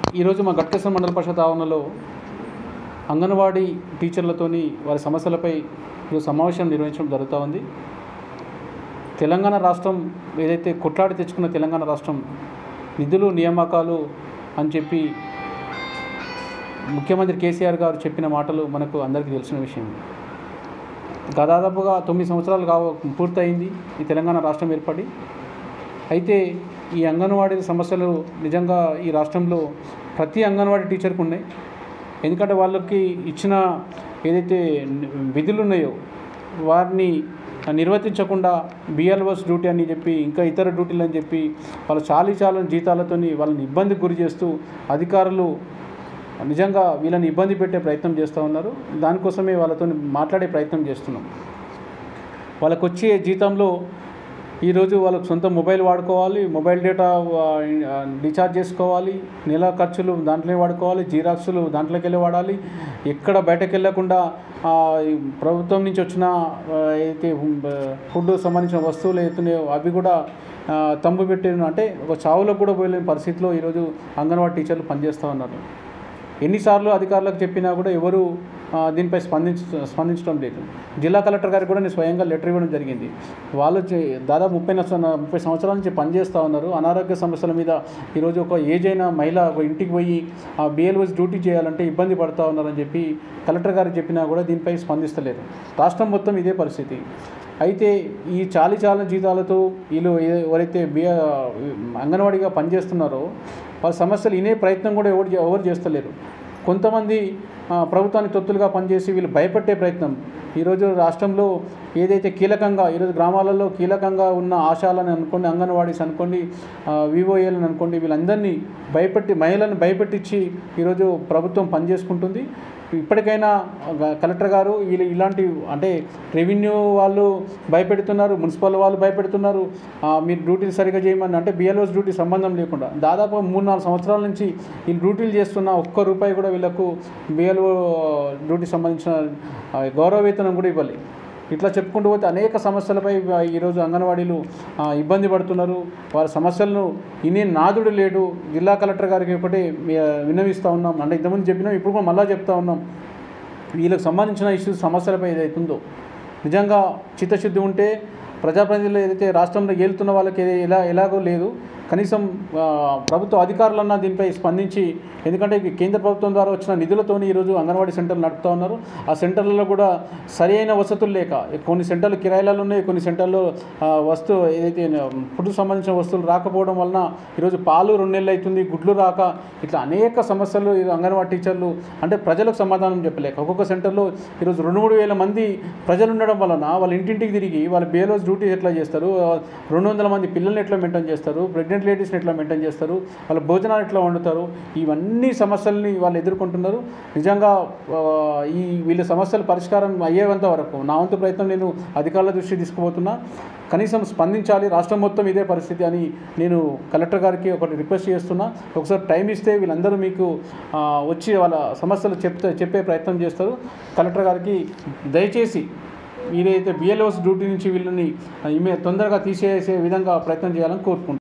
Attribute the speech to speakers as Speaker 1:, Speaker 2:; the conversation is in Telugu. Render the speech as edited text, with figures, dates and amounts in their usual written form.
Speaker 1: ఈరోజు మా గట్కేశ్వరం మండల పరిషత్ ఆవరణలో అంగన్వాడీ టీచర్లతోని వారి సమస్యలపై ఈరోజు సమావేశం నిర్వహించడం జరుగుతూ ఉంది. తెలంగాణ రాష్ట్రం ఏదైతే కొట్లాడి తెచ్చుకున్న తెలంగాణ రాష్ట్రం నిధులు నియామకాలు అని చెప్పి ముఖ్యమంత్రి కేసీఆర్ గారు చెప్పిన మాటలు మనకు అందరికీ తెలిసిన విషయం. దాదాపుగా 9 సంవత్సరాలు పూర్తయింది ఈ తెలంగాణ రాష్ట్రం ఏర్పడి. అయితే ఈ అంగన్వాడీ సమస్యలు నిజంగా ఈ రాష్ట్రంలో ప్రతి అంగన్వాడీ టీచర్కి ఉన్నాయి. ఎందుకంటే వాళ్ళకి ఇచ్చిన ఏదైతే విధులు ఉన్నాయో వారిని నిర్వర్తించకుండా బిఎల్ఓస్ డ్యూటీ అని చెప్పి ఇంకా ఇతర డ్యూటీలు అని చెప్పి వాళ్ళు చాలని జీతాలతోని వాళ్ళని ఇబ్బందికి గురి చేస్తూ అధికారులు నిజంగా వీళ్ళని ఇబ్బంది పెట్టే ప్రయత్నం చేస్తూ ఉన్నారు. దానికోసమే వాళ్ళతో మాట్లాడే ప్రయత్నం చేస్తున్నాం. వాళ్ళకు వచ్చే జీతంలో ఈరోజు వాళ్ళకు సొంత మొబైల్ వాడుకోవాలి, మొబైల్ డేటా రీఛార్జ్ చేసుకోవాలి, నెల ఖర్చులు దాంట్లోనే వాడుకోవాలి, జిరాక్సులు దాంట్లోకి వెళ్ళి వాడాలి. ఎక్కడ బయటకు వెళ్ళకుండా ప్రభుత్వం నుంచి వచ్చిన అయితే ఫుడ్ సంబంధించిన వస్తువులు అవుతున్నాయో అవి కూడా తంబు పెట్టిన అంటే ఒక చావులకు కూడా పోయలేని పరిస్థితిలో ఈరోజు అంగన్వాడీ టీచర్లు పనిచేస్తూ ఉన్నారు. ఎన్నిసార్లు అధికారులకు చెప్పినా కూడా ఎవరు దీనిపై స్పందించడం లేదు. జిల్లా కలెక్టర్ గారికి కూడా నేను స్వయంగా లెటర్ ఇవ్వడం జరిగింది. వాళ్ళు దాదాపు 30 సంవత్సరాల నుంచి పనిచేస్తూ ఉన్నారు. అనారోగ్య సమస్యల మీద ఈరోజు ఒక ఏజ్ అయిన మహిళ ఒక ఇంటికి పోయి ఆ బిఎల్ఓస్ డ్యూటీ చేయాలంటే ఇబ్బంది పడుతూ ఉన్నారని చెప్పి కలెక్టర్ గారికి చెప్పినా కూడా దీనిపై స్పందిస్తలేరు. రాష్ట్రం మొత్తం ఇదే పరిస్థితి. అయితే ఈ చాలని జీతాలతో వీళ్ళు ఎవరైతే అంగన్వాడీగా పనిచేస్తున్నారో వాళ్ళ సమస్యలు వినే ప్రయత్నం కూడా ఎవరు చేస్తలేరు. కొంతమంది ప్రభుత్వానికి తొత్తులుగా పనిచేసి వీళ్ళు భయపెట్టే ప్రయత్నం ఈరోజు రాష్ట్రంలో ఏదైతే కీలకంగా ఈరోజు గ్రామాలలో కీలకంగా ఉన్న ఆశాలని అనుకోండి, అంగన్వాడీస్ అనుకోండి, వివోఏలను అనుకోండి, వీళ్ళందరినీ మహిళలను భయపెట్టించి ఈరోజు ప్రభుత్వం పనిచేసుకుంటుంది. ఇప్పటికైనా కలెక్టర్ గారు ఇలాంటి అంటే రెవెన్యూ వాళ్ళు భయపెడుతున్నారు, మున్సిపల్ వాళ్ళు భయపెడుతున్నారు, మీరు డ్యూటీలు సరిగ్గా చేయమని అంటే బిఎల్ఓస్ డ్యూటీ సంబంధం లేకుండా దాదాపు 3-4 సంవత్సరాల నుంచి వీళ్ళు డ్యూటీలు చేస్తున్న ఒక్క రూపాయి కూడా వీళ్ళకు బిఎల్ఓ డ్యూటీ సంబంధించిన గౌరవ వేతనం కూడా ఇవ్వాలి. ఇట్లా చెప్పుకుంటూ పోతే అనేక సమస్యలపై ఈరోజు అంగన్వాడీలు ఇబ్బంది పడుతున్నారు. వారి సమస్యలను ఇన్ని నాదుడు లేడు. జిల్లా కలెక్టర్ గారికి ఒకటే విన్నవిస్తూ ఉన్నాం. అంటే ఇంతకుముందు చెప్పినాం, ఇప్పుడు కూడా మళ్ళీ చెప్తా ఉన్నాం. వీళ్ళకి సంబంధించిన సమస్యలపై ఏదైతుందో నిజంగా చిత్తశుద్ధి ఉంటే ప్రజాప్రతినిధులు ఏదైతే రాష్ట్రంలో ఏలుతున్న వాళ్ళకి ఎలాగో లేదు, కనీసం ప్రభుత్వ అధికారులన్నా దీనిపై స్పందించి, ఎందుకంటే కేంద్ర ప్రభుత్వం ద్వారా వచ్చిన నిధులతోని ఈరోజు అంగన్వాడీ సెంటర్లు నడుపుతూ ఉన్నారు. ఆ సెంటర్లలో కూడా సరైన వసతులు లేక కొన్ని సెంటర్లు కిరాయిలలో ఉన్నాయి, కొన్ని సెంటర్లో ఏదైతే ఫుడ్ సంబంధించిన వస్తువులు రాకపోవడం వలన ఈరోజు పాలు 2 నెలలు అవుతుంది, గుడ్లు రాక ఇట్లా అనేక సమస్యలు అంగన్వాడీ టీచర్లు అంటే ప్రజలకు సమాధానం చెప్పలేక ఒక్కొక్క సెంటర్లో ఈరోజు 2-3 వేల మంది ప్రజలు ఉండడం వలన వాళ్ళ ఇంటింటికి తిరిగి వాళ్ళ బిఎల్ఓస్ డ్యూటీ ఎట్లా చేస్తారు, 200 మంది పిల్లల్ని ఎట్లా మెయింటైన్ చేస్తారు, ప్రెగ్నెంట్ లేడీస్ని ఎట్లా మెయింటైన్ చేస్తారు, వాళ్ళ భోజనాలు ఎట్లా వండుతారు, ఇవన్నీ సమస్యల్ని వాళ్ళు ఎదుర్కొంటున్నారు. నిజంగా వీళ్ళ సమస్యల పరిష్కారం అయ్యేంత వరకు నా వంతు ప్రయత్నం నేను అధికారుల దృష్టి తీసుకుపోతున్నా. కనీసం స్పందించాలి. రాష్ట్రం మొత్తం ఇదే పరిస్థితి అని నేను కలెక్టర్ గారికి ఒకటి రిక్వెస్ట్ చేస్తున్నా. ఒకసారి టైం ఇస్తే వీళ్ళందరూ మీకు వచ్చి వాళ్ళ సమస్యలు చెప్పే ప్రయత్నం చేస్తారు. కలెక్టర్ గారికి దయచేసి వీలైతే బిఎల్ఓస్ డ్యూటీ నుంచి వీళ్ళని తొందరగా తీసేసే విధంగా ప్రయత్నం చేయాలని కోరుకుంటున్నాను.